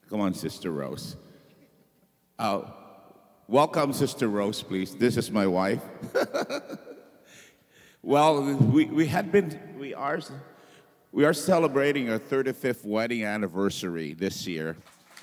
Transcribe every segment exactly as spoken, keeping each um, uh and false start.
Come on, Sister Rose. Uh, welcome, Sister Rose, please. This is my wife. Well, we, we had been, we are, we are celebrating our thirty-fifth wedding anniversary this year.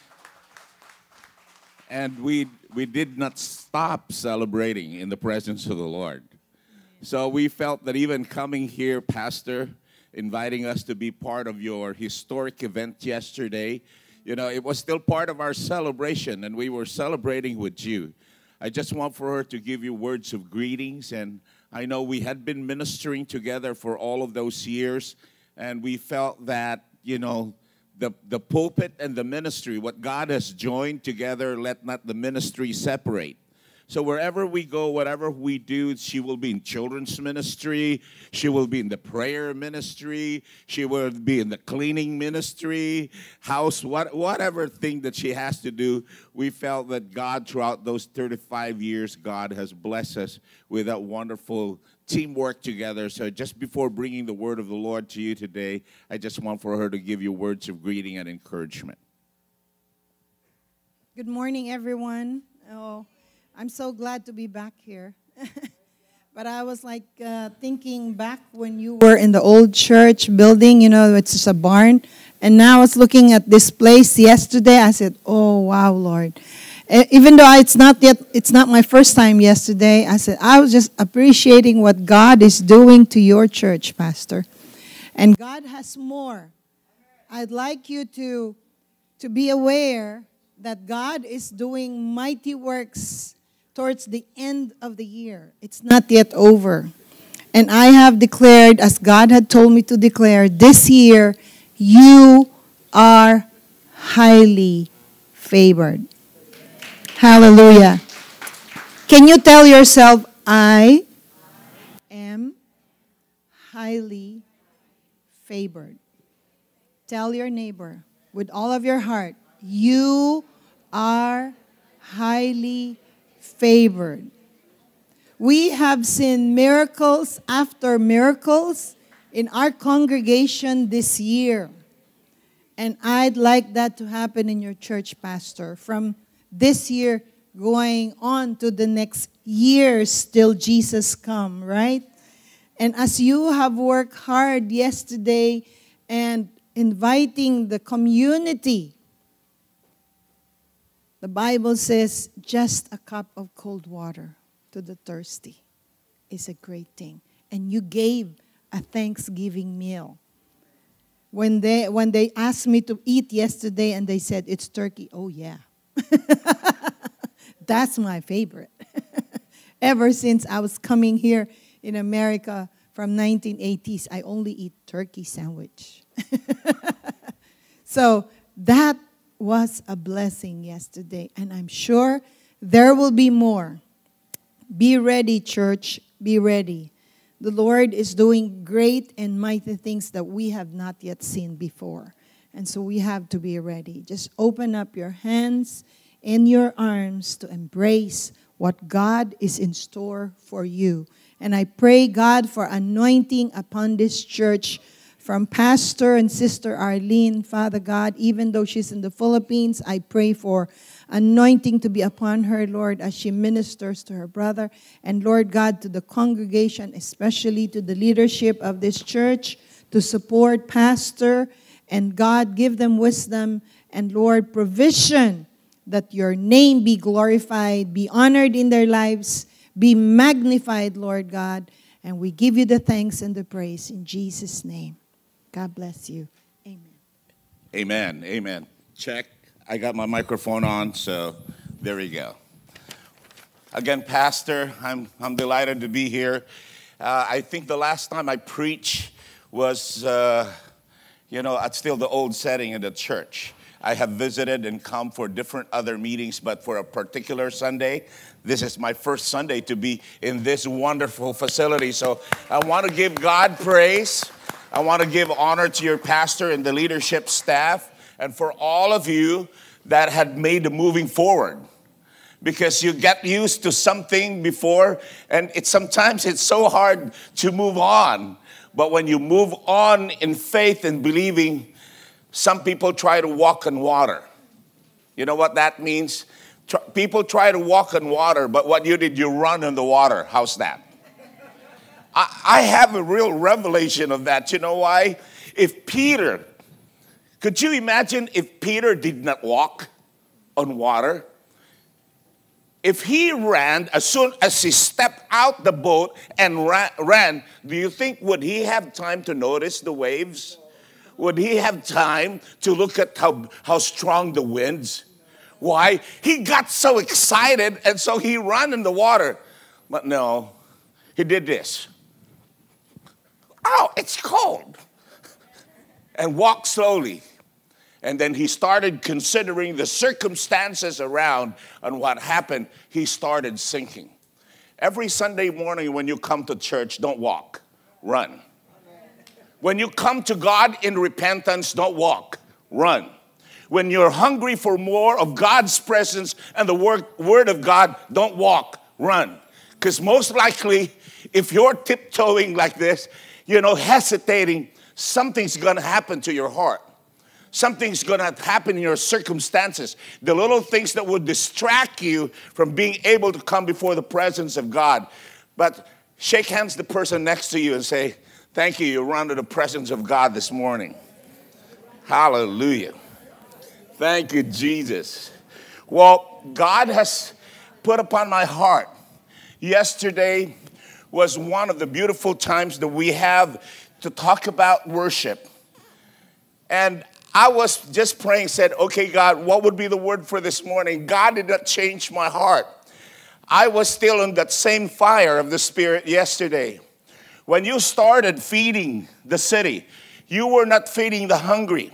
And we, we did not stop celebrating in the presence of the Lord. So we felt that even coming here, Pastor, inviting us to be part of your historic event yesterday, you know, it was still part of our celebration, and we were celebrating with you. I just want for her to give you words of greetings, and I know we had been ministering together for all of those years, and we felt that, you know, the, the pulpit and the ministry, what God has joined together, let not the ministry separate. So wherever we go, whatever we do, she will be in children's ministry, she will be in the prayer ministry, she will be in the cleaning ministry, house, what, whatever thing that she has to do. We felt that God, throughout those thirty-five years, God has blessed us with that wonderful teamwork together. So just before bringing the word of the Lord to you today, I just want for her to give you words of greeting and encouragement. Good morning, everyone. Oh. I'm so glad to be back here. But I was like uh, thinking back when you were in the old church building, you know, it's just a barn. And now I was looking at this place yesterday. I said, oh, wow, Lord. Even though it's not yet, it's not my first time yesterday, I said, I was just appreciating what God is doing to your church, Pastor. And God has more. I'd like you to, to be aware that God is doing mighty works towards the end of the year. It's not yet over. And I have declared, as God had told me to declare, this year, you are highly favored. Hallelujah. Can you tell yourself, I am highly favored? Tell your neighbor with all of your heart, you are highly favored. We have seen miracles after miracles in our congregation this year. And I'd like that to happen in your church, Pastor, from this year going on to the next years till Jesus come, right? And as you have worked hard yesterday and inviting the community, the Bible says just a cup of cold water to the thirsty is a great thing. And you gave a Thanksgiving meal. When they, when they asked me to eat yesterday and they said, it's turkey, oh yeah. That's my favorite. Ever since I was coming here in America from nineteen eighties, I only eat turkey sandwich. So that was a blessing yesterday, and I'm sure there will be more. Be ready, church. Be ready. The Lord is doing great and mighty things that we have not yet seen before. And so we have to be ready. Just open up your hands and your arms to embrace what God is in store for you. And I pray, God, for anointing upon this church from Pastor and Sister Arlene, Father God, even though she's in the Philippines, I pray for anointing to be upon her, Lord, as she ministers to her brother. And Lord God, to the congregation, especially to the leadership of this church, to support Pastor. And God, give them wisdom and, Lord, provision that your name be glorified, be honored in their lives, be magnified, Lord God. And we give you the thanks and the praise in Jesus' name. God bless you. Amen. Amen. Amen. Check. I got my microphone on, so there we go. Again, Pastor, I'm I'm delighted to be here. Uh, I think the last time I preached was, uh, you know, at still the old setting in the church. I have visited and come for different other meetings, but for a particular Sunday, this is my first Sunday to be in this wonderful facility. So I want to give God praise. I want to give honor to your pastor and the leadership staff, and for all of you that had made the moving forward. Because you get used to something before, and it's sometimes it's so hard to move on. But when you move on in faith and believing, some people try to walk on water. You know what that means? Tr- people try to walk on water, but what you did, you run in the water. How's that? I, I have a real revelation of that. You know why? If Peter, could you imagine if Peter did not walk on water? If he ran, as soon as he stepped out the boat and ran, ran, do you think would he have time to notice the waves? Would he have time to look at how, how strong the winds? Why? He got so excited, and so he ran in the water. But no, he did this. Oh, it's cold. And walked slowly. And then he started considering the circumstances around, and what happened, he started sinking. Every Sunday morning when you come to church, don't walk, run. When you come to God in repentance, don't walk, run. When you're hungry for more of God's presence and the word, word of God, don't walk, run. Because most likely, if you're tiptoeing like this, you know, hesitating, something's going to happen to your heart. Something's going to happen in your circumstances. The little things that would distract you from being able to come before the presence of God. But shake hands with the person next to you and say, thank you, you run to the presence of God this morning. Hallelujah. Thank you, Jesus. Well, God has put upon my heart. Yesterday was one of the beautiful times that we have to talk about worship. And I was just praying, said, okay, God, what would be the word for this morning? God did not change my heart. I was still in that same fire of the Spirit yesterday. When you started feeding the city, you were not feeding the hungry.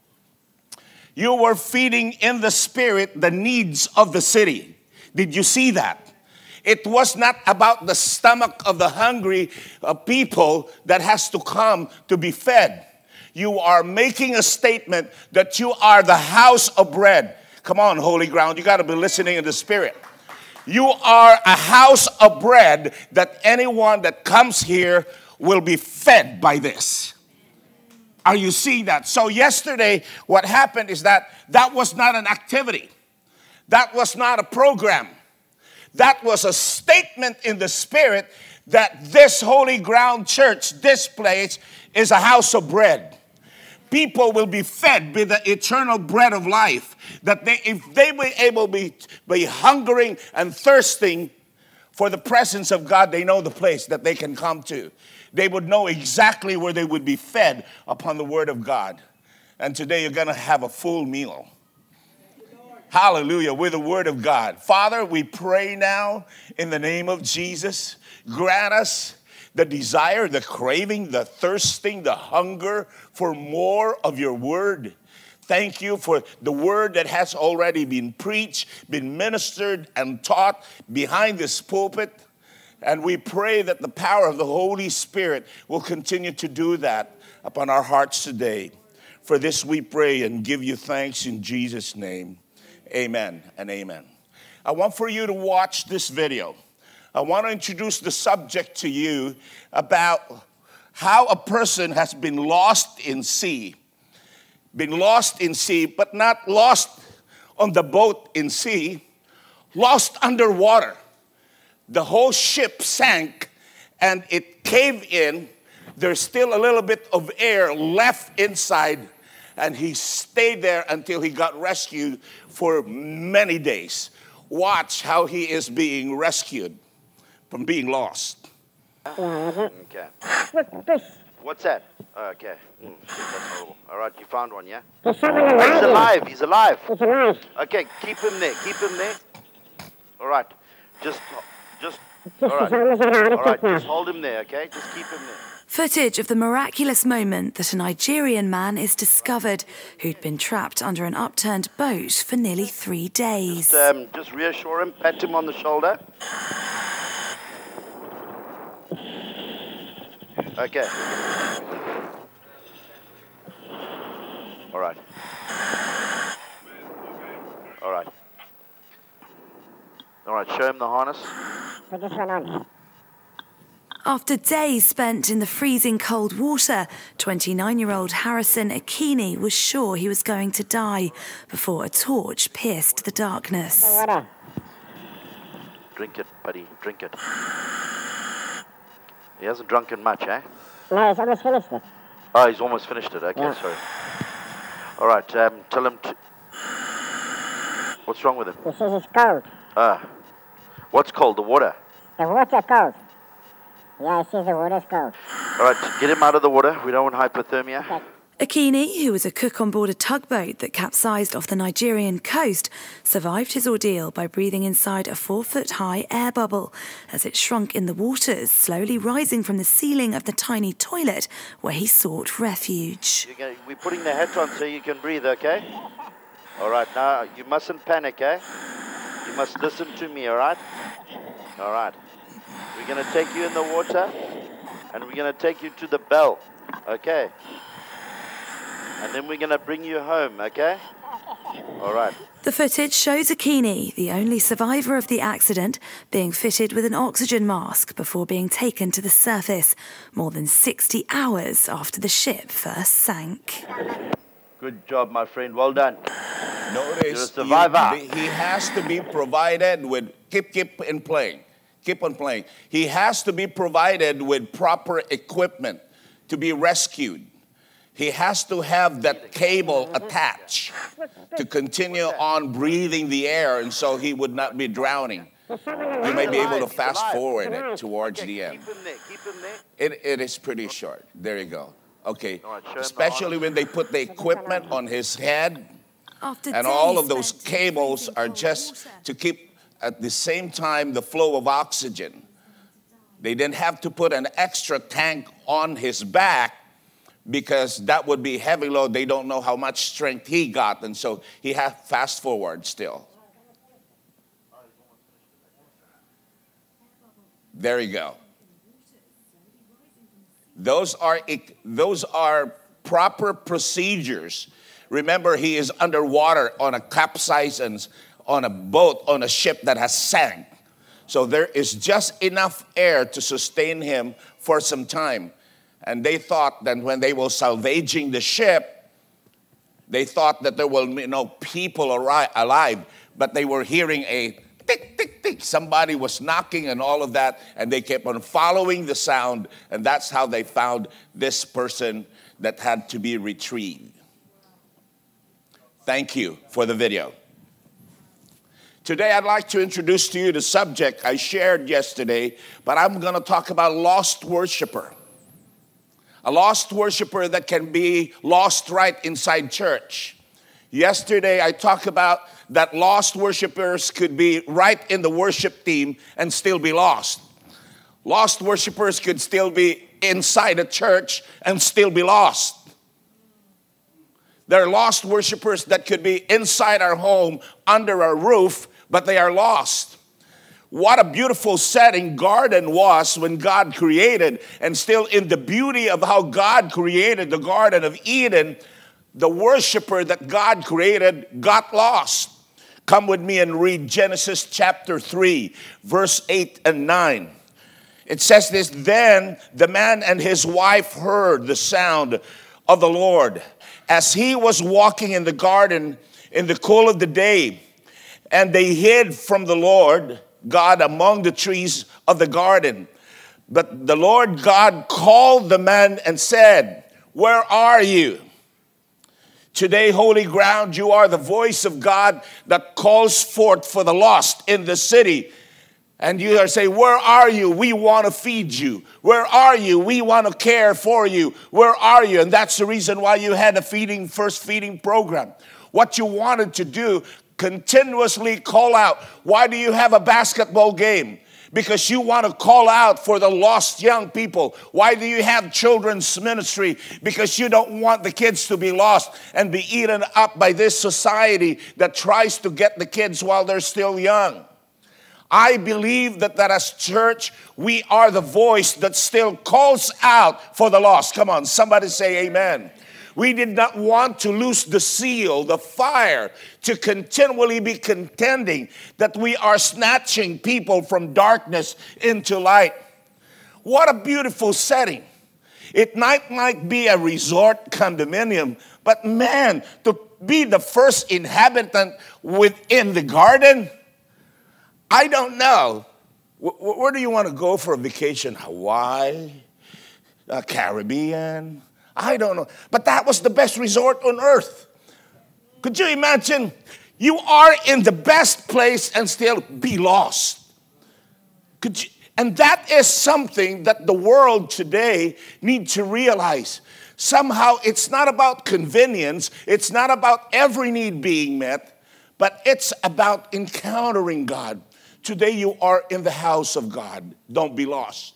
You were feeding in the Spirit the needs of the city. Did you see that? It was not about the stomach of the hungry uh, people that has to come to be fed. You are making a statement that you are the house of bread. Come on, holy ground. You got to be listening in the Spirit. You are a house of bread that anyone that comes here will be fed by this. Are you seeing that? So yesterday, what happened is that that was not an activity. That was not a program. That was a statement in the Spirit that this holy ground church, this place, is a house of bread. People will be fed by the eternal bread of life. That they, if they were able to be, be hungering and thirsting for the presence of God, they know the place that they can come to. They would know exactly where they would be fed upon the word of God. And today you're going to have a full meal. Hallelujah, with the word of God. Father, we pray now in the name of Jesus. Grant us the desire, the craving, the thirsting, the hunger for more of your word. Thank you for the word that has already been preached, been ministered and taught behind this pulpit. And we pray that the power of the Holy Spirit will continue to do that upon our hearts today. For this we pray and give you thanks in Jesus' name. Amen and amen. I want for you to watch this video. I want to introduce the subject to you about how a person has been lost in sea. Been lost in sea, but not lost on the boat in sea. Lost underwater. The whole ship sank and it caved in. There's still a little bit of air left inside. And he stayed there until he got rescued for many days. Watch how he is being rescued from being lost. Okay. What's that? Oh, okay. Mm, shit, that's horrible. All right, you found one, yeah? He's alive. He's alive. Okay, keep him there. Keep him there. All right. Just, just, all right. All right, just hold him there, okay? Just keep him there. Footage of the miraculous moment that a Nigerian man is discovered who'd been trapped under an upturned boat for nearly three days. Just, um, just reassure him, pat him on the shoulder. Okay. All right. All right. All right, show him the harness. After days spent in the freezing cold water, twenty-nine-year-old Harrison Akini was sure he was going to die before a torch pierced the darkness. Drink it, buddy, drink it. He hasn't drunken much, eh? No, he's almost finished it. Oh, he's almost finished it. Okay, Yeah. sorry. All right, um, tell him to... What's wrong with him? He says it's cold. Ah. What's cold? The water? The water cold. Yeah, he says the water's cold. All right, get him out of the water. We don't want hypothermia. Okay. Akini, who was a cook on board a tugboat that capsized off the Nigerian coast, survived his ordeal by breathing inside a four-foot-high air bubble as it shrunk in the waters, slowly rising from the ceiling of the tiny toilet where he sought refuge. You're gonna, we're putting the hat on so you can breathe, okay? All right, now you mustn't panic, eh? You must listen to me, all right? All right. We're going to take you in the water, and we're going to take you to the bell, okay? And then we're going to bring you home, okay? All right. The footage shows Akini, the only survivor of the accident, being fitted with an oxygen mask before being taken to the surface, more than sixty hours after the ship first sank. Good job, my friend. Well done. Notice You're a survivor. you- he has to be provided with, keep, keep in playing, keep on playing. He has to be provided with proper equipment to be rescued. He has to have that cable attached to continue on breathing the air, and so he would not be drowning. You may be able to fast forward it towards Okay, the end. keep him there. Keep him there. It, it is pretty short. There you go. Okay. All right, show him the Especially when they put the equipment on his head, After and all days of those spent in cables freezing are cold just water. to keep at the same time the flow of oxygen. They didn't have to put an extra tank on his back because that would be heavy load. They don't know how much strength he got, and so he had fast forward still. There you go. Those are those are proper procedures. Remember, he is underwater on a capsizing, on a boat, on a ship that has sank. So there is just enough air to sustain him for some time. And they thought that when they were salvaging the ship, they thought that there were you know, people arri- alive, but they were hearing a tick, tick, tick. Somebody was knocking and all of that, and they kept on following the sound, and that's how they found this person that had to be retrieved. Thank you for the video. Today, I'd like to introduce to you the subject I shared yesterday, but I'm going to talk about lost worshiper. A lost worshiper that can be lost right inside church. Yesterday, I talked about that lost worshipers could be right in the worship team and still be lost. Lost worshipers could still be inside a church and still be lost. There are lost worshipers that could be inside our home, under our roof, but they are lost. What a beautiful setting garden was when God created, and still in the beauty of how God created the Garden of Eden, the worshiper that God created got lost. Come with me and read Genesis chapter three, verse eight and nine. It says this, "Then the man and his wife heard the sound of the Lord as he was walking in the garden in the cool of the day, and they hid from the Lord God among the trees of the garden. But the Lord God called the man and said, 'Where are you?' Today, holy ground, you are the voice of God that calls forth for the lost in the city. And you are saying, 'Where are you? We want to feed you. Where are you? We want to care for you. Where are you?'" And that's the reason why you had a feeding, first feeding program. What you wanted to do, continuously call out. Why do you have a basketball game? Because you want to call out for the lost young people. Why do you have children's ministry? Because you don't want the kids to be lost and be eaten up by this society that tries to get the kids while they're still young. I believe that, that as church, we are the voice that still calls out for the lost. Come on, somebody say amen. We did not want to lose the zeal, the fire, to continually be contending that we are snatching people from darkness into light. What a beautiful setting. It might, might be a resort condominium, but man, to be the first inhabitant within the garden, I don't know. W- where do you want to go for a vacation? Hawaii? Uh, Caribbean? I don't know. But that was the best resort on earth. Could you imagine? You are in the best place and still be lost. Could you? And that is something that the world today needs to realize. Somehow it's not about convenience. It's not about every need being met. But it's about encountering God. Today you are in the house of God. Don't be lost.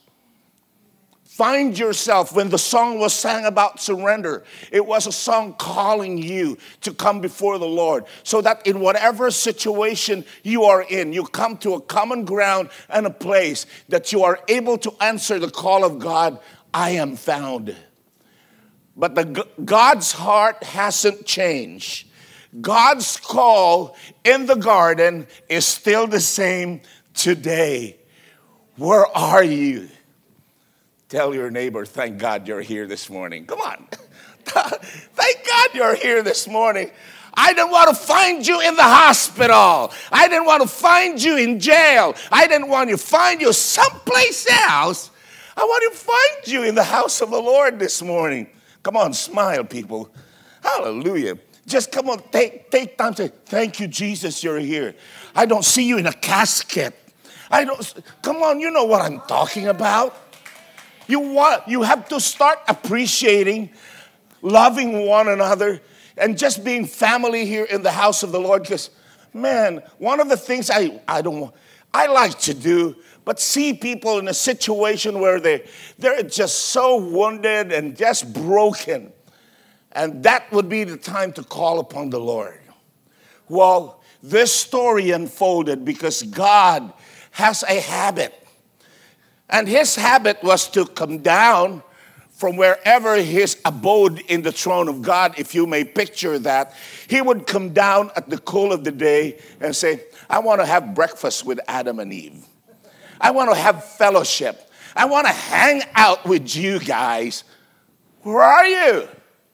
Find yourself. When the song was sang about surrender, it was a song calling you to come before the Lord, so that in whatever situation you are in, you come to a common ground and a place that you are able to answer the call of God, I am found. But the, God's heart hasn't changed. God's call in the garden is still the same today. Where are you? Tell your neighbor, thank God you're here this morning. Come on. Thank God you're here this morning. I didn't want to find you in the hospital. I didn't want to find you in jail. I didn't want to find you someplace else. I want to find you in the house of the Lord this morning. Come on, smile, people. Hallelujah. Just come on, take, take time to say, thank you, Jesus, you're here. I don't see you in a casket. I don't, come on, you know what I'm talking about. You want, you have to start appreciating, loving one another, and just being family here in the house of the Lord. Because, man, one of the things I, I don't want, I like to do, but see people in a situation where they, they're just so wounded and just broken. And that would be the time to call upon the Lord. Well, this story unfolded because God has a habit. And his habit was to come down from wherever his abode in the throne of God, if you may picture that. He would come down at the cool of the day and say, I want to have breakfast with Adam and Eve. I want to have fellowship. I want to hang out with you guys. Where are you?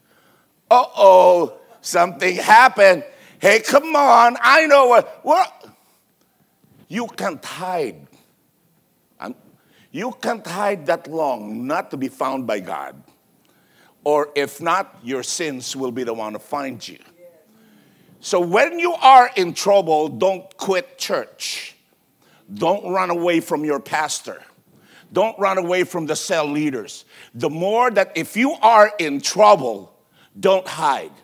Uh-oh, something happened. Hey, come on. I know what. what. You can't hide. You can't hide that long not to be found by God. Or if not, your sins will be the one to find you. So when you are in trouble, don't quit church. Don't run away from your pastor. Don't run away from the cell leaders. The more that if you are in trouble, don't hide.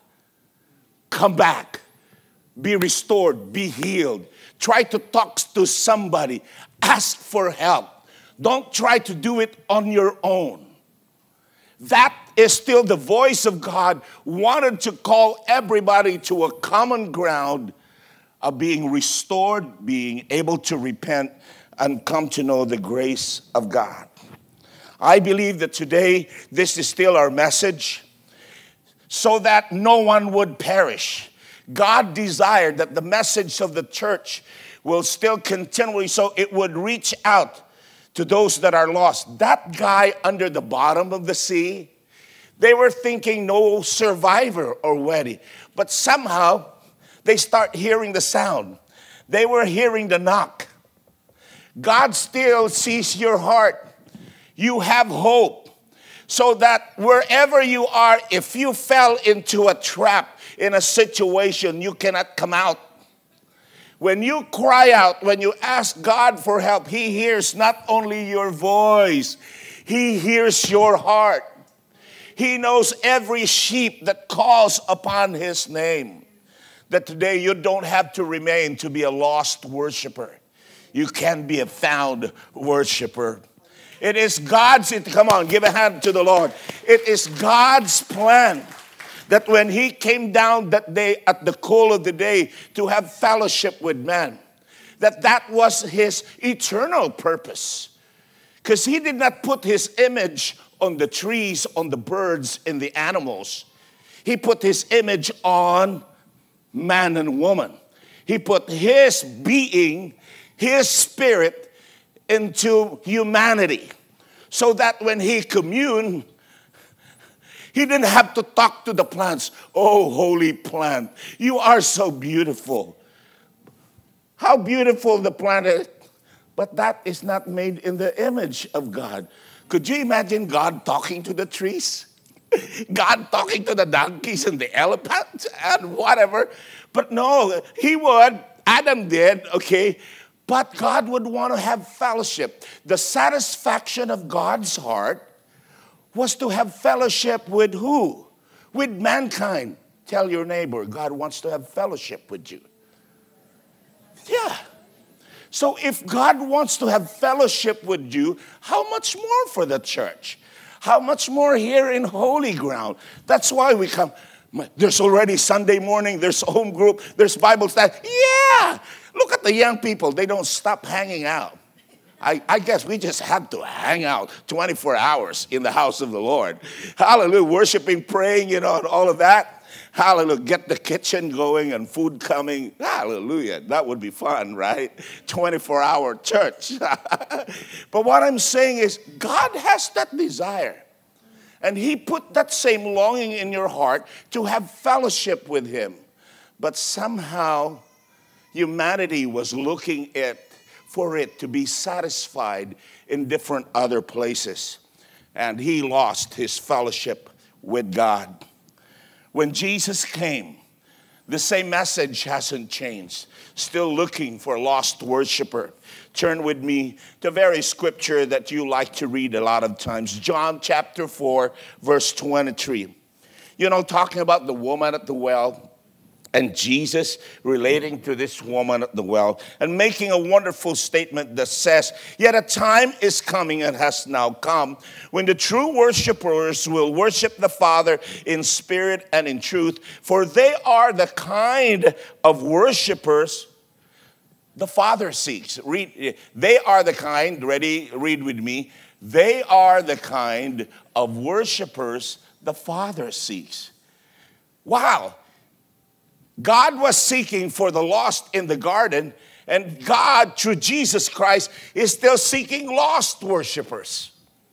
Come back. Be restored. Be healed. Try to talk to somebody. Ask for help. Don't try to do it on your own. That is still the voice of God, wanted to call everybody to a common ground of being restored, being able to repent, and come to know the grace of God. I believe that today, this is still our message, so that no one would perish. God desired that the message of the church will still continually, so it would reach out to those that are lost. That guy under the bottom of the sea, they were thinking no survivor already. But somehow, they start hearing the sound. They were hearing the knock. God still sees your heart. You have hope. So that wherever you are, if you fell into a trap, in a situation, you cannot come out. When you cry out, when you ask God for help, He hears not only your voice, He hears your heart. He knows every sheep that calls upon His name. That today you don't have to remain to be a lost worshiper. You can be a found worshiper. It is God's, come on, give a hand to the Lord. It is God's plan that when He came down that day at the cool of the day to have fellowship with man, that that was His eternal purpose. Because He did not put His image on the trees, on the birds, and the animals. He put His image on man and woman. He put His being, His spirit into humanity. so that when he communed, he didn't have to talk to the plants. Oh, holy plant, you are so beautiful. How beautiful the plant is. But that is not made in the image of God. Could you imagine God talking to the trees? God talking to the donkeys and the elephants and whatever? But no, he would. Adam did, okay? But God would want to have fellowship. The satisfaction of God's heart was to have fellowship with who? With mankind. Tell your neighbor, God wants to have fellowship with you. Yeah. So if God wants to have fellowship with you, how much more for the church? How much more here in Holy Ground? That's why we come. There's already Sunday morning, there's home group, there's Bible study. Yeah! Look at the young people. They don't stop hanging out. I, I guess we just have to hang out twenty-four hours in the house of the Lord. Hallelujah. Worshiping, praying, you know, and all of that. Hallelujah. Get the kitchen going and food coming. Hallelujah. That would be fun, right? twenty-four hour church. But what I'm saying is God has that desire. And he put that same longing in your heart to have fellowship with him. But somehow humanity was looking at for it to be satisfied in different other places. And he lost his fellowship with God. When Jesus came, the same message hasn't changed. Still looking for a lost worshiper. Turn with me to a very scripture that you like to read a lot of times. John chapter four, verse twenty-three. You know, talking about the woman at the well. And Jesus relating to this woman at the well and making a wonderful statement that says, yet a time is coming and has now come when the true worshipers will worship the Father in spirit and in truth, for they are the kind of worshipers the Father seeks. Read, they are the kind, ready, read with me. They are the kind of worshipers the Father seeks. Wow. God was seeking for the lost in the garden, and God, through Jesus Christ, is still seeking lost worshipers.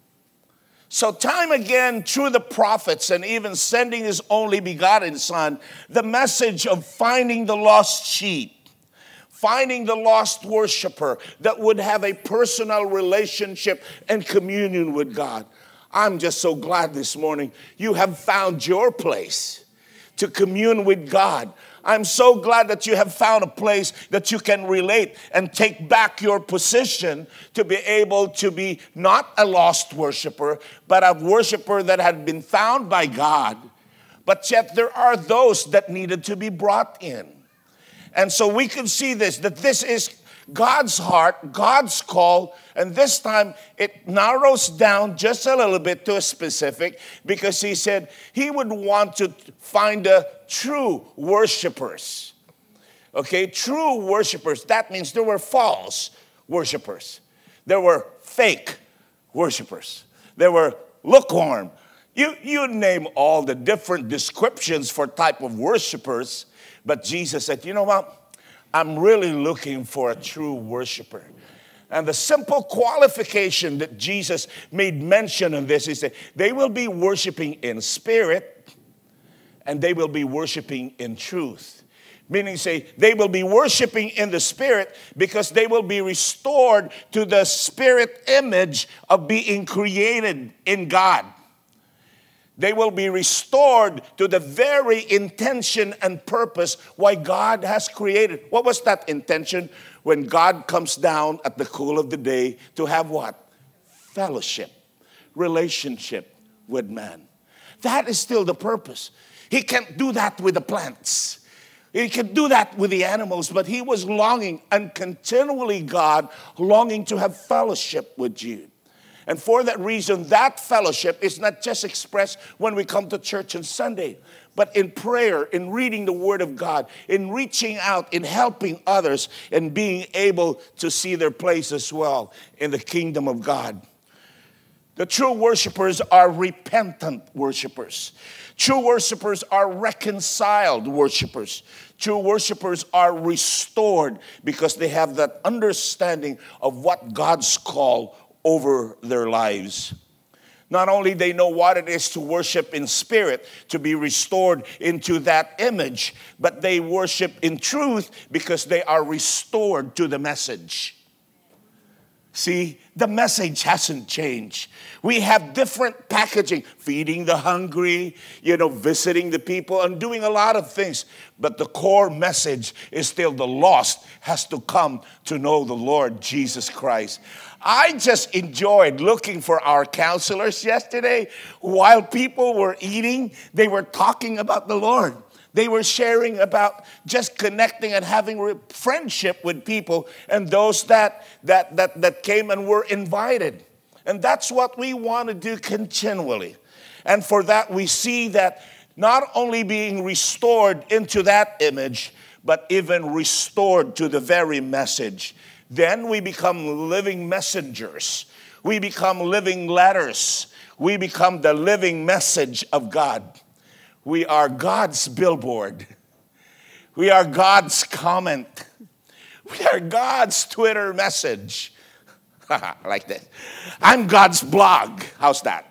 So time again, through the prophets and even sending his only begotten Son, the message of finding the lost sheep, finding the lost worshiper that would have a personal relationship and communion with God. I'm just so glad this morning you have found your place to commune with God. I'm so glad that you have found a place that you can relate and take back your position to be able to be not a lost worshiper, but a worshiper that had been found by God. But yet there are those that needed to be brought in. And so we can see this, that this is God's heart, God's call, and this time it narrows down just a little bit to a specific, because he said he would want to find a true worshipers. Okay, true worshipers. That means there were false worshipers. There were fake worshipers. There were lukewarm. You, you name all the different descriptions for type of worshipers, but Jesus said, you know what? I'm really looking for a true worshiper. And the simple qualification that Jesus made mention of this is that they will be worshiping in spirit and they will be worshiping in truth. Meaning, say, they will be worshiping in the spirit because they will be restored to the spirit image of being created in God. They will be restored to the very intention and purpose why God has created. What was that intention? When God comes down at the cool of the day to have what? Fellowship, relationship with man. That is still the purpose. He can't do that with the plants. He can do that with the animals, but he was longing, and continually God longing to have fellowship with you. And for that reason, that fellowship is not just expressed when we come to church on Sunday, but in prayer, in reading the Word of God, in reaching out, in helping others, and being able to see their place as well in the kingdom of God. The true worshipers are repentant worshipers. True worshipers are reconciled worshipers. True worshipers are restored because they have that understanding of what God's call over their lives. Not only they know what it is to worship in spirit, to be restored into that image, but they worship in truth because they are restored to the message. See, the message hasn't changed. We have different packaging, feeding the hungry, you know, visiting the people and doing a lot of things. But the core message is still the lost has to come to know the Lord Jesus Christ. I just enjoyed looking for our counselors yesterday. While people were eating, they were talking about the Lord. They were sharing about just connecting and having friendship with people and those that, that, that, that came and were invited. And that's what we want to do continually. And for that, we see that not only being restored into that image, but even restored to the very message. Then we become living messengers. We become living letters. We become the living message of God. We are God's billboard. We are God's comment. We are God's Twitter message. Like that. I'm God's blog. How's that?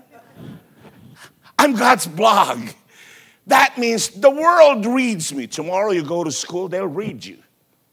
I'm God's blog. That means the world reads me. Tomorrow you go to school, they'll read you.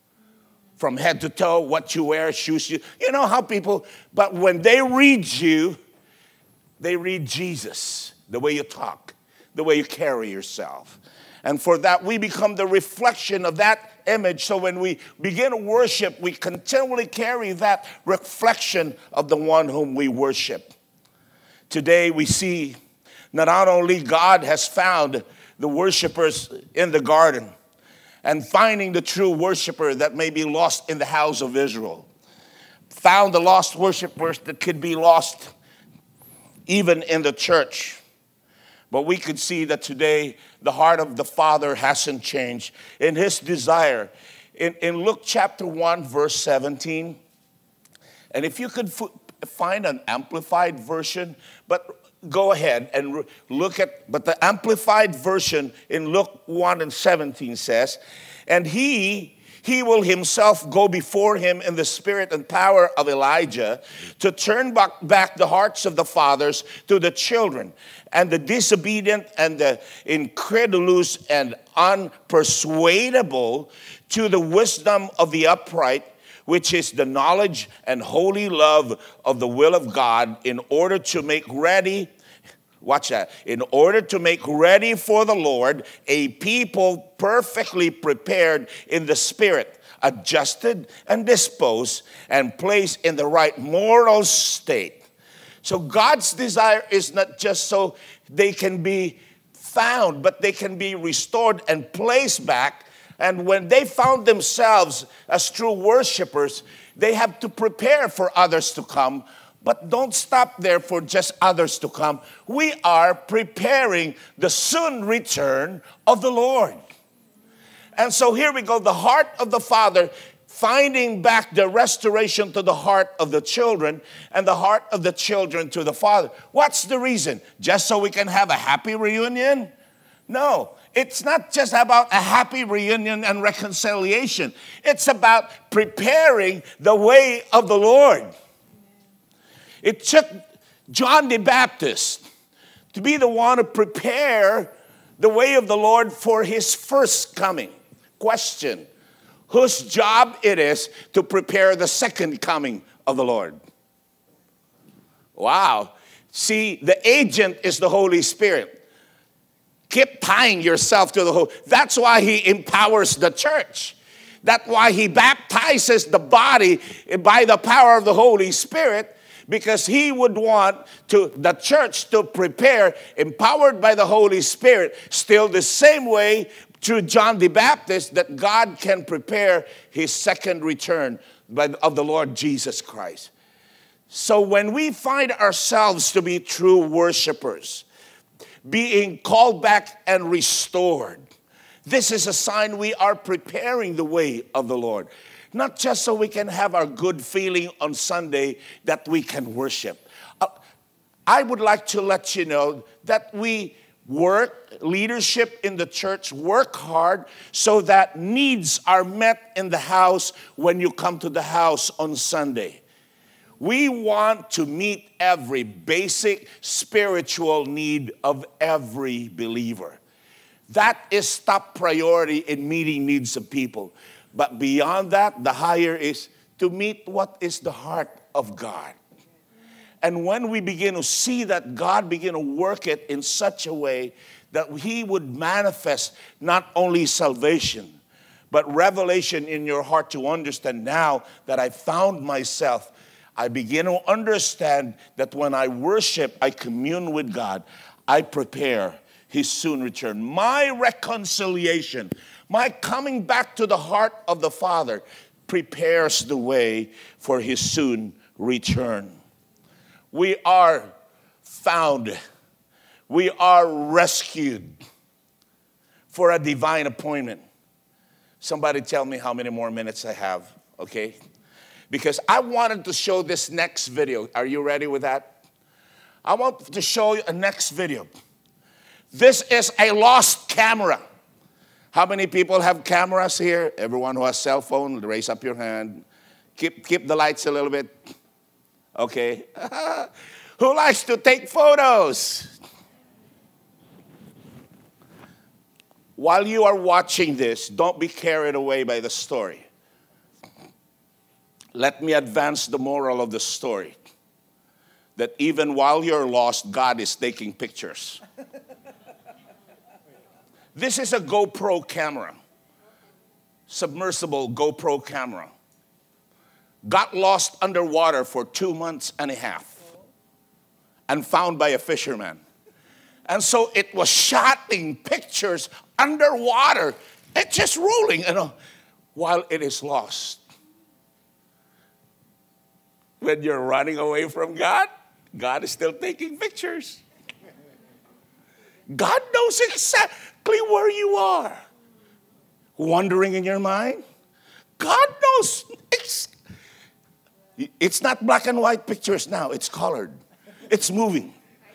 From head to toe, what you wear, shoes you. You know how people, but when they read you, they read Jesus. The way you talk, the way you carry yourself. And for that, we become the reflection of that image. So when we begin to worship, we continually carry that reflection of the one whom we worship. Today, we see not only God has found the worshipers in the garden and finding the true worshiper that may be lost in the house of Israel, found the lost worshipers that could be lost even in the church. But we could see that today the heart of the Father hasn't changed in his desire. In, in Luke chapter one, verse seventeen, and if you could f- find an amplified version, but go ahead and re- look at, but the amplified version in Luke one and seventeen says, and he, he will himself go before him in the spirit and power of Elijah to turn back, back the hearts of the fathers to the children, and the disobedient and the incredulous and unpersuadable to the wisdom of the upright, which is the knowledge and holy love of the will of God, in order to make ready, watch that, in order to make ready for the Lord a people perfectly prepared in the spirit, adjusted and disposed and placed in the right moral state. So God's desire is not just so they can be found, but they can be restored and placed back. And when they found themselves as true worshipers, they have to prepare for others to come. But don't stop there for just others to come. We are preparing the soon return of the Lord. And so here we go, the heart of the Father, finding back the restoration to the heart of the children and the heart of the children to the Father. What's the reason? Just so we can have a happy reunion? No, it's not just about a happy reunion and reconciliation. It's about preparing the way of the Lord. It took John the Baptist to be the one to prepare the way of the Lord for his first coming. Question: whose job it is to prepare the second coming of the Lord? Wow. See, the agent is the Holy Spirit. Keep tying yourself to the Holy. That's why he empowers the church. That's why he baptizes the body by the power of the Holy Spirit, because he would want to the church to prepare, empowered by the Holy Spirit, still the same way through John the Baptist, that God can prepare his second return of the Lord Jesus Christ. So when we find ourselves to be true worshipers, being called back and restored, this is a sign we are preparing the way of the Lord. Not just so we can have our good feeling on Sunday that we can worship. Uh, I would like to let you know that we work, leadership in the church, work hard so that needs are met in the house when you come to the house on Sunday. We want to meet every basic spiritual need of every believer. That is top priority in meeting needs of people. But beyond that, the higher is to meet what is the heart of God. And when we begin to see that, God begin to work it in such a way that He would manifest not only salvation, but revelation in your heart to understand, now that I found myself, I begin to understand that when I worship, I commune with God, I prepare His soon return. My reconciliation, my coming back to the heart of the Father prepares the way for His soon return. We are found, we are rescued for a divine appointment. Somebody tell me how many more minutes I have, okay? Because I wanted to show this next video. Are you ready with that? I want to show you a next video. This is a lost camera. How many people have cameras here? Everyone who has cell phone, raise up your hand. Keep, keep the lights a little bit. Okay. Who likes to take photos? While you are watching this, don't be carried away by the story. Let me advance the moral of the story. That even while you're lost, God is taking pictures. This is a GoPro camera. Submersible GoPro camera. Got lost underwater for two months and a half. And found by a fisherman. And so it was shotting pictures underwater. It's just rolling, you know, while it is lost. When you're running away from God, God is still taking pictures. God knows exactly where you are. Wandering in your mind? God knows. It's, it's not black and white pictures now. It's colored. It's moving.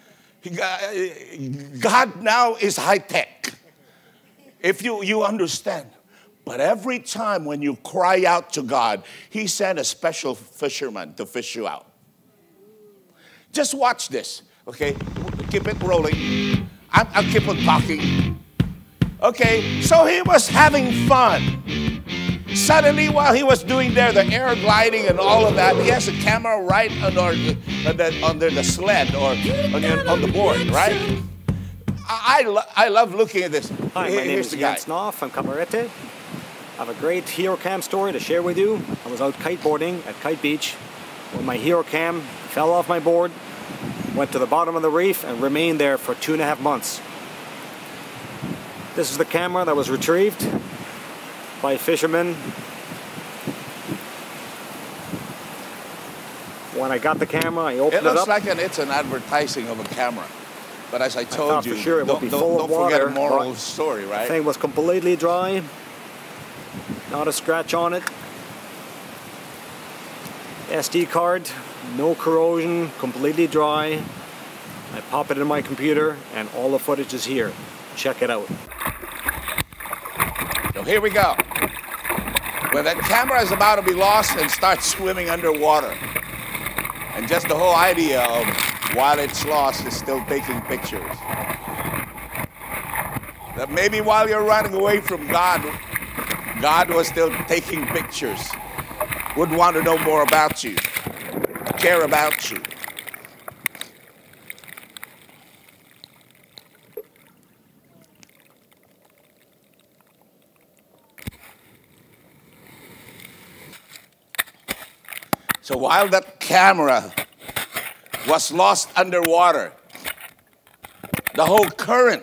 God now is high tech. If you, you understand. But every time when you cry out to God, He sent a special fisherman to fish you out. Just watch this, okay? Keep it rolling. I'm, I'll keep on talking. Okay, so he was having fun. Suddenly, while he was doing there, the air gliding and all of that, he has a camera right under the, under, under the sled or on, on the board, right? I, I, lo I love looking at this. Hi, Here, my name is Jens Knopf from Camarete. I have a great Hero Cam story to share with you. I was out kiteboarding at Kite Beach when my Hero Cam fell off my board, went to the bottom of the reef and remained there for two and a half months. This is the camera that was retrieved by fishermen. When I got the camera, I opened it, it looks up. like an, it's an advertising of a camera. But as I told I thought you, for sure it don't, would be don't, full don't of forget water, a moral of the story, right? The thing was completely dry. Not a scratch on it. S D card, no corrosion, completely dry. I pop it in my computer and all the footage is here. Check it out. So here we go. When that camera is about to be lost and starts swimming underwater. And just the whole idea of while it's lost is still taking pictures. That maybe while you're running away from God, God was still taking pictures. Would want to know more about you. Care about you. So while that camera was lost underwater, the whole current,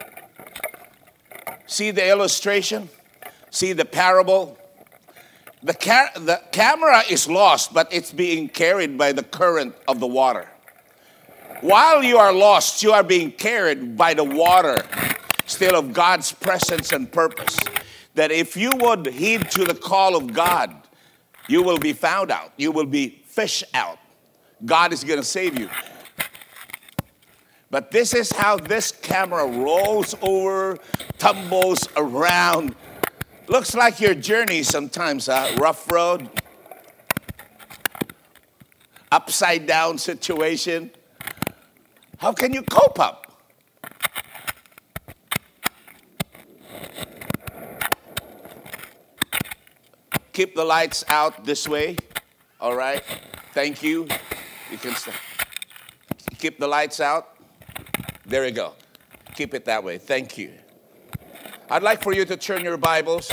see the illustration? See the parable? The, ca the camera is lost, but it's being carried by the current of the water. While you are lost, you are being carried by the water, still of God's presence and purpose. That if you would heed to the call of God, you will be found out. You will be fished out. God is going to save you. But this is how this camera rolls over, tumbles around. Looks like your journey sometimes, huh? Rough road. upside down situation, how can you cope up? Keep the lights out this way. All right. Thank you. You can st- keep the lights out. There you go. Keep it that way. Thank you. I'd like for you to turn your Bibles.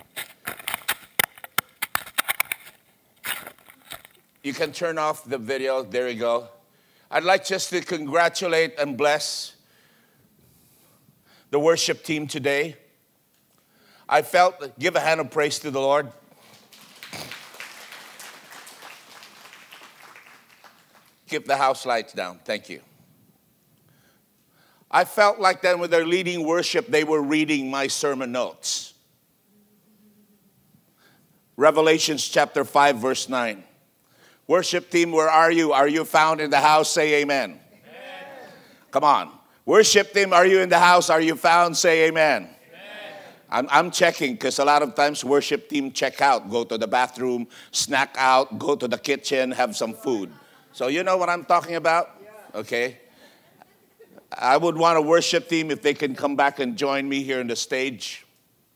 You can turn off the video. There you go. I'd like just to congratulate and bless the worship team today. I felt, give a hand of praise to the Lord. Keep the house lights down. Thank you. I felt like then when they're leading worship, they were reading my sermon notes. Revelations chapter five, verse nine. Worship team, where are you? Are you found in the house? Say amen. Amen. Come on. Worship team, are you in the house? Are you found? Say amen. Amen. I'm, I'm checking because a lot of times worship team check out, go to the bathroom, snack out, go to the kitchen, have some food. So you know what I'm talking about? Okay. I would want a worship team if they can come back and join me here on the stage.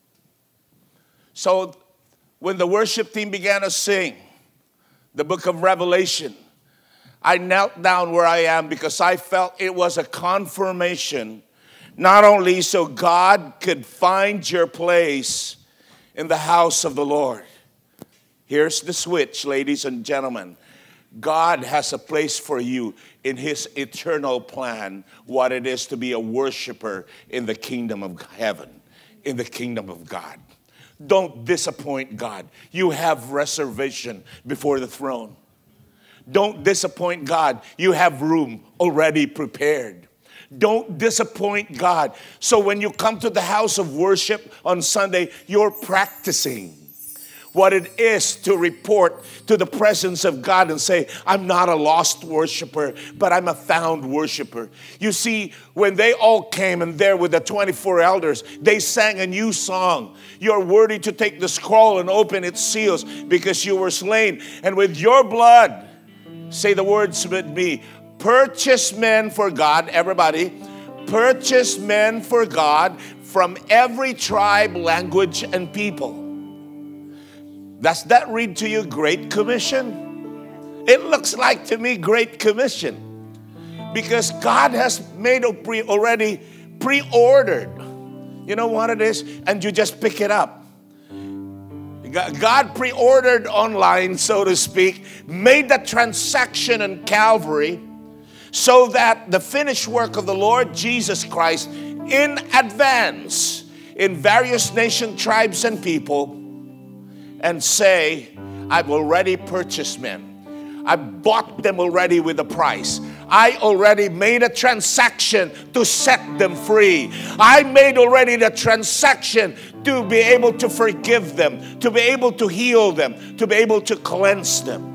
So when the worship team began to sing the book of Revelation, I knelt down where I am because I felt it was a confirmation, not only so God could find your place in the house of the Lord. Here's the switch, ladies and gentlemen. God has a place for you in His eternal plan, what it is to be a worshiper in the kingdom of heaven, in the kingdom of God. Don't disappoint God. You have reservation before the throne. Don't disappoint God. You have room already prepared. Don't disappoint God. So when you come to the house of worship on Sunday, you're practicing what it is to report to the presence of God and say, I'm not a lost worshiper, but I'm a found worshiper. You see, when they all came and there with the twenty-four elders, they sang a new song. You're worthy to take the scroll and open its seals because you were slain. And with your blood, say the words with me, purchase men for God, everybody, purchase men for God from every tribe, language, and people. Does that read to you Great Commission? It looks like to me Great Commission. Because God has made a pre already pre-ordered. You know what it is? And you just pick it up. God pre-ordered online, so to speak, made that transaction in Calvary so that the finished work of the Lord Jesus Christ in advance in various nation, tribes, and people, and say, I've already purchased men. I bought them already with a price. I already made a transaction to set them free. I made already the transaction to be able to forgive them, to be able to heal them, to be able to cleanse them.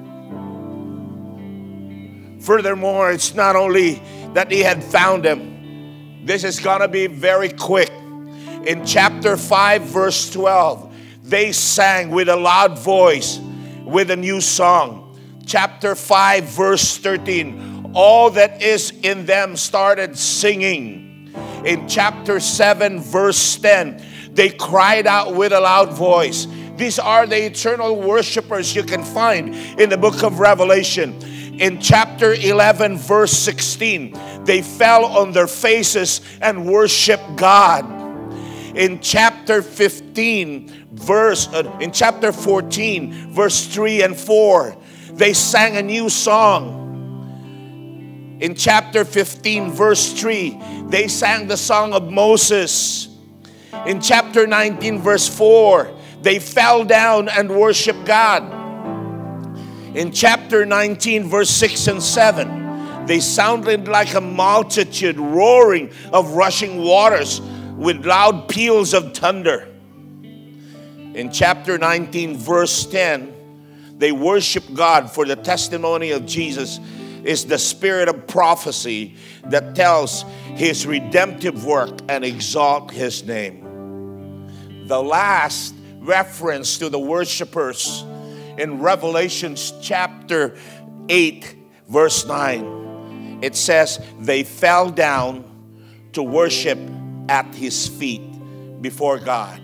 Furthermore, it's not only that He had found them. This is going to be very quick. In chapter five, verse twelve, they sang with a loud voice with a new song. Chapter five, verse thirteen, all that is in them started singing. In chapter seven, verse ten, they cried out with a loud voice. These are the eternal worshipers you can find in the book of Revelation. In chapter eleven, verse sixteen, they fell on their faces and worshiped God. In chapter fifteen, verse uh, in chapter fourteen, verse three and four, they sang a new song. In chapter fifteen, verse three, they sang the song of Moses. In chapter nineteen, verse four, they fell down and worshiped God. In chapter nineteen, verse six and seven, they sounded like a multitude roaring of rushing waters with loud peals of thunder. In chapter nineteen, verse ten, they worship God, for the testimony of Jesus is the spirit of prophecy that tells His redemptive work and exalt His name. The last reference to the worshipers in Revelation chapter eight verse nine, it says, they fell down to worship at his feet before God.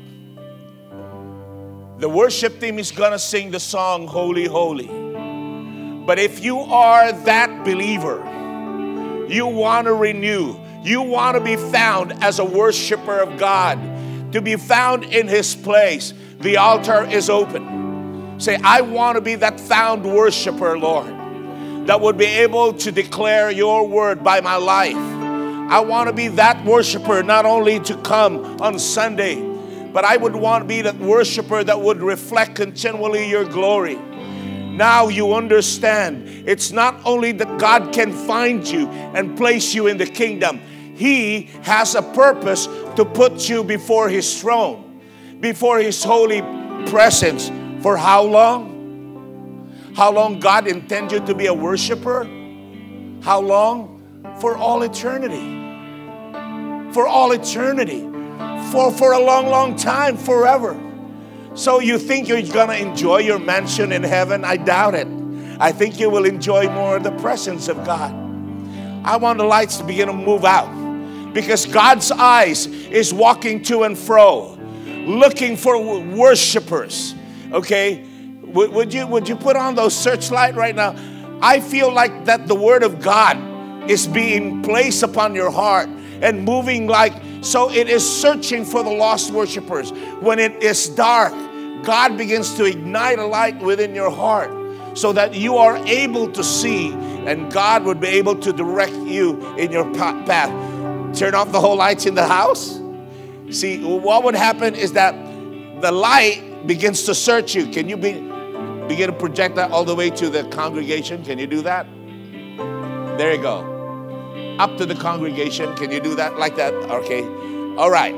The worship team is going to sing the song, Holy, Holy. But if you are that believer, you want to renew, you want to be found as a worshiper of God, to be found in his place, the altar is open. Say, I want to be that found worshiper, Lord, that would be able to declare your word by my life. I want to be that worshiper, not only to come on Sunday, but I would want to be that worshiper that would reflect continually your glory. Now you understand, it's not only that God can find you and place you in the kingdom. He has a purpose to put you before his throne, before his holy presence. For how long? How long God intends you to be a worshiper? How long? For all eternity. For all eternity. For, for a long, long time, forever. So you think you're going to enjoy your mansion in heaven? I doubt it. I think you will enjoy more of the presence of God. I want the lights to begin to move out, because God's eyes is walking to and fro, looking for worshipers. Okay? Would, would you, would you put on those searchlight right now? I feel like that the word of God is being placed upon your heart and moving like, so it is searching for the lost worshipers. When it is dark, God begins to ignite a light within your heart so that you are able to see, and God would be able to direct you in your path. Turn off the whole lights in the house. See, what would happen is that the light begins to search you. Can you be, begin to project that all the way to the congregation? Can you do that? There you go. Up to the congregation. Can you do that like that? Okay. All right.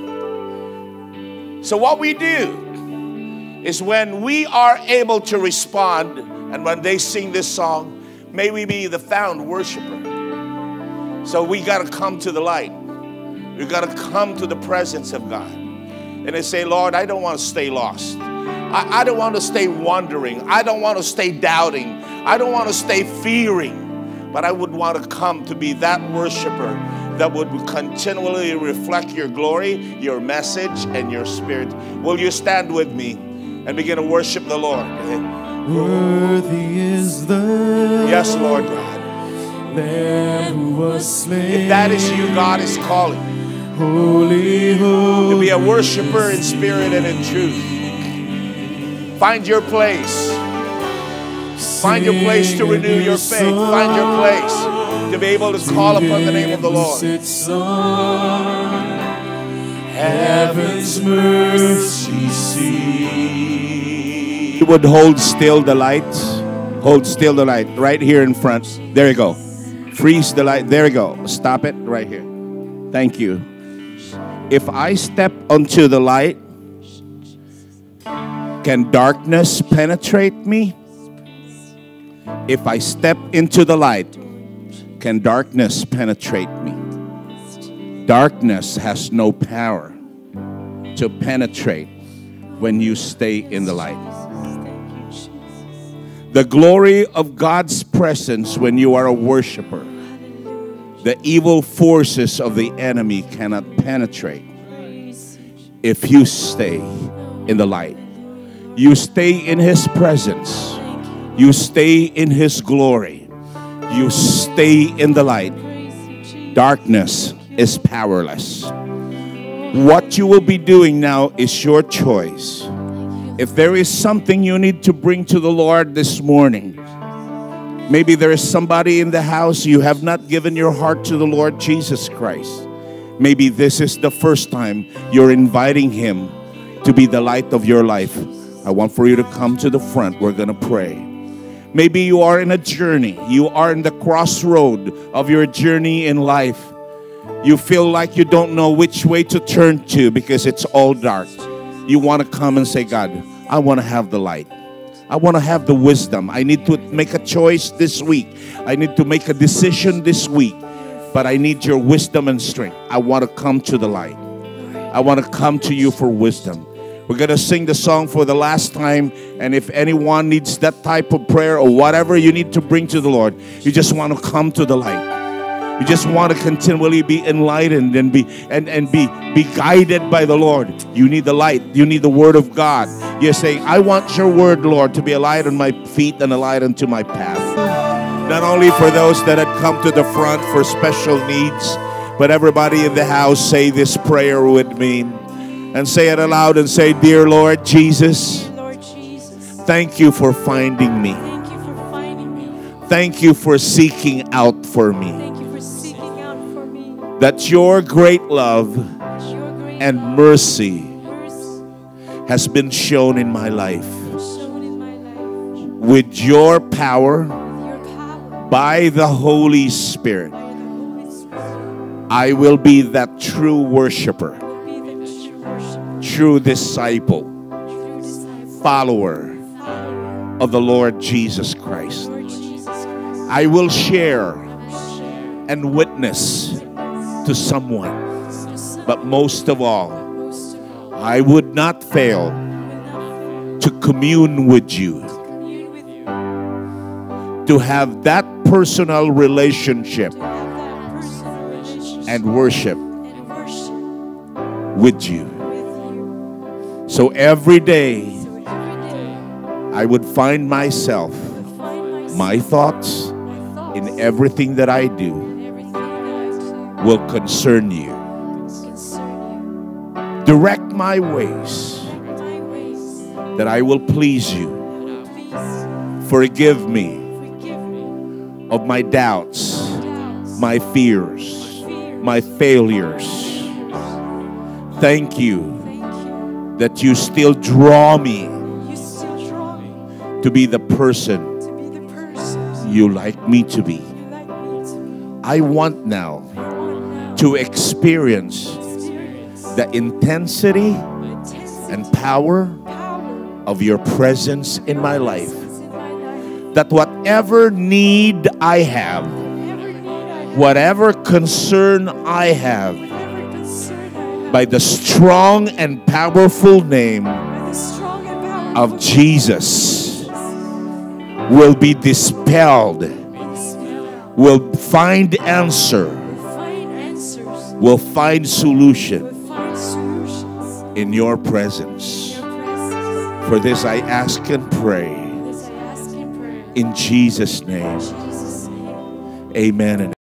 So what we do is, when we are able to respond, and when they sing this song, may we be the found worshiper. So we got to come to the light. We got to come to the presence of God. And they say, Lord, I don't want to stay lost. I, I don't want to stay wandering. I don't want to stay doubting. I don't want to stay fearing. But I would want to come to be that worshiper that would continually reflect your glory, your message, and your spirit. Will you stand with me and begin to worship the Lord? Worthy is the Yes, Lord God. Lamb who was slain. If that is you, God is calling. Holy, holy, to be a worshiper in spirit and in truth. Find your place. Find your place to renew your faith. Find your place to be able to call upon the name of the Lord. Heaven's mercy seat. You would hold still the lights. Hold still the light right here in front. There you go. Freeze the light. There you go. Stop it right here. Thank you. If I step onto the light, can darkness penetrate me? If I step into the light, can darkness penetrate me? Darkness has no power to penetrate when you stay in the light. The glory of God's presence when you are a worshiper, the evil forces of the enemy cannot penetrate if you stay in the light. You stay in His presence. You stay in His glory. You stay in the light. Darkness is powerless. What you will be doing now is your choice. If there is something you need to bring to the Lord this morning, maybe there is somebody in the house, you have not given your heart to the Lord Jesus Christ. Maybe this is the first time you're inviting Him to be the light of your life. I want for you to come to the front. We're going to pray. Maybe you are in a journey. You are in the crossroad of your journey in life. You feel like you don't know which way to turn to because it's all dark. You want to come and say, God, I want to have the light. I want to have the wisdom. I need to make a choice this week. I need to make a decision this week. But I need your wisdom and strength. I want to come to the light. I want to come to you for wisdom. We're going to sing the song for the last time. And if anyone needs that type of prayer or whatever you need to bring to the Lord, you just want to come to the light. You just want to continually be enlightened and be and, and be, be guided by the Lord. You need the light. You need the Word of God. You're saying, I want your Word, Lord, to be a light on my feet and a light unto my path. Not only for those that had come to the front for special needs, but everybody in the house, say this prayer with me. And say it aloud and say, Dear Lord Jesus, thank you for finding me. Thank you for seeking out for me. That your great love and mercy has been shown in my life. With your power, by the Holy Spirit, I will be that true worshiper, true disciple, follower of the Lord Jesus Christ. I will share and witness to someone, but most of all, I would not fail to commune with you, to have that personal relationship and worship with you. So every day I would find myself, my thoughts in everything that I do will concern you. Direct my ways that I will please you. Forgive me of my doubts, my fears, my failures. Thank you that you still draw me to be the person you like me to be. I want now to experience the intensity and power of your presence in my life. That whatever need I have, whatever concern I have, by the strong and powerful name of Jesus, will be dispelled, will find answer, will find solution in your presence. For this I ask and pray in Jesus' name. Amen. And